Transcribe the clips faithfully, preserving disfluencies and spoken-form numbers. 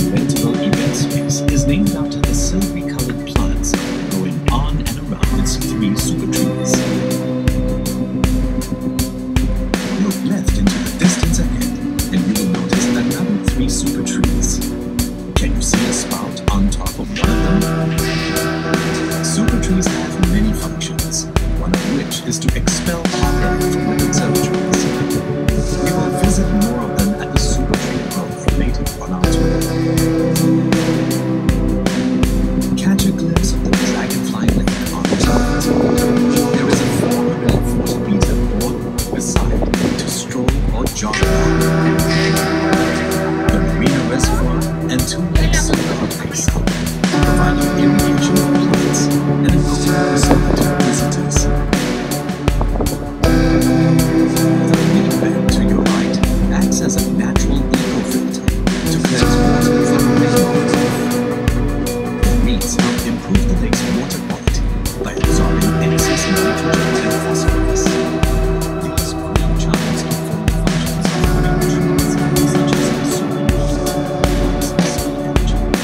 rentable event space is named after the silvery-colored plants growing on and around its three Supertrees. Look left into the distance ahead, and you will notice another three Supertrees. Can you see a spout on top of one of them? Supertrees have many functions, one of which is to expel hot air from the conservatories. We will visit more of them at the Supertree Grove later on our tour. Catch a glimpse of the Dragonfly Lake on top. There is a four hundred forty meter boardwalk beside to stroll or jog along. The Marina Reservoir and two lakes surround the south, providing irrigation for plants and a cool resort to visitors. The minivan to your right acts as a natural eco-filter to cleanse water from rainwater. The reeds help improve the lake's water quality by absorbing excess nitrogen and phosphorus. These green channels perform functions of green trees, such as absorbing water, plants, and solar energy.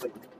Wait.